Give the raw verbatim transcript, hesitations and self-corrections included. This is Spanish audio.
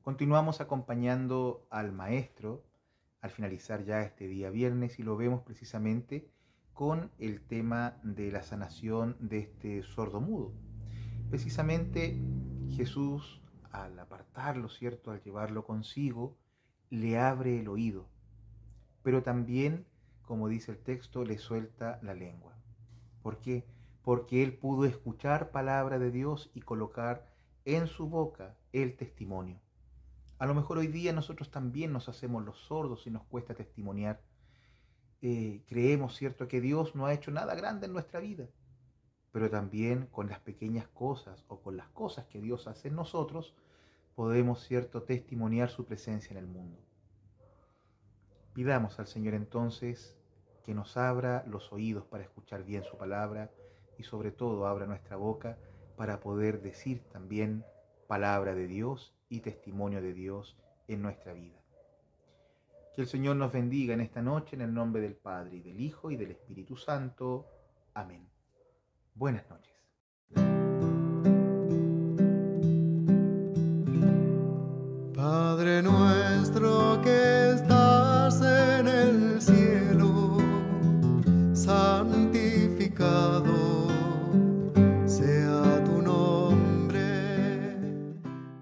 Continuamos acompañando al maestro al finalizar ya este día viernes y lo vemos precisamente con el tema de la sanación de este sordo mudo. Precisamente Jesús, al apartarlo, ¿cierto?, al llevarlo consigo, le abre el oído, pero también, como dice el texto, le suelta la lengua. ¿Por qué? Porque él pudo escuchar palabra de Dios y colocar en su boca el testimonio. A lo mejor hoy día nosotros también nos hacemos los sordos y nos cuesta testimoniar. Eh, creemos, ¿cierto?, que Dios no ha hecho nada grande en nuestra vida, pero también con las pequeñas cosas o con las cosas que Dios hace en nosotros, podemos, ¿cierto?, testimoniar su presencia en el mundo. Pidamos al Señor entonces que nos abra los oídos para escuchar bien su palabra y sobre todo abra nuestra boca para poder decir también palabra de Dios y testimonio de Dios en nuestra vida. Que el Señor nos bendiga en esta noche en el nombre del Padre y del Hijo y del Espíritu Santo. Amén. Buenas noches. Padre nuestro que